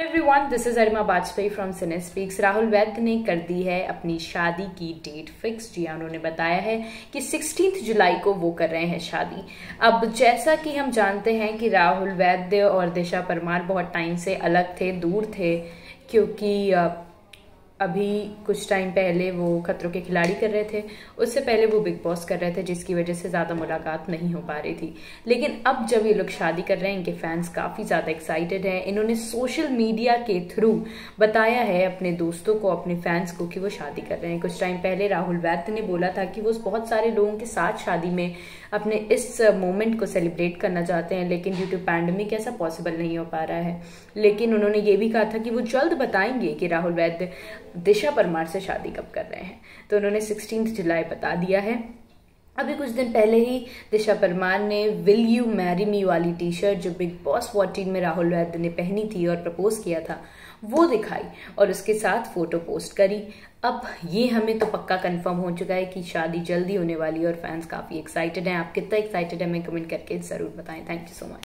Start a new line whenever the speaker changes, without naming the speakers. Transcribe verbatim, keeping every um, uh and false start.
Everyone, this is Arima Bajpai from Cinespeaks. Rahul Vaidya ने कर दी है अपनी शादी की डेट फिक्स। जी हाँ, उन्होंने बताया है कि सोलह जुलाई को वो कर रहे हैं शादी। अब जैसा कि हम जानते हैं कि राहुल वैद्य और दिशा परमार बहुत टाइम से अलग थे, दूर थे, क्योंकि अभी कुछ टाइम पहले वो खतरों के खिलाड़ी कर रहे थे, उससे पहले वो बिग बॉस कर रहे थे, जिसकी वजह से ज़्यादा मुलाकात नहीं हो पा रही थी। लेकिन अब जब ये लोग शादी कर रहे हैं, इनके फैंस काफ़ी ज़्यादा एक्साइटेड हैं। इन्होंने सोशल मीडिया के थ्रू बताया है अपने दोस्तों को, अपने फैंस को, कि वो शादी कर रहे हैं। कुछ टाइम पहले राहुल वैद्य ने बोला था कि वो बहुत सारे लोगों के साथ शादी में अपने इस मोमेंट को सेलिब्रेट करना चाहते हैं, लेकिन ड्यू टू पैंडेमिक ऐसा पॉसिबल नहीं हो पा रहा है। लेकिन उन्होंने ये भी कहा था कि वो जल्द बताएंगे कि राहुल वैद्य दिशा परमार से शादी कब कर रहे हैं। तो उन्होंने सोलह जुलाई बता दिया है। अभी कुछ दिन पहले ही दिशा परमार ने विल यू मैरी मी वाली टी शर्ट, जो बिग बॉस चौदह में राहुल वैद्य ने पहनी थी और प्रपोज किया था, वो दिखाई और उसके साथ फोटो पोस्ट करी। अब ये हमें तो पक्का कंफर्म हो चुका है कि शादी जल्दी होने वाली है और फैंस काफी एक्साइटेड हैं। आप कितना एक्साइटेड है हमें कमेंट करके जरूर बताएं। Thank you so much.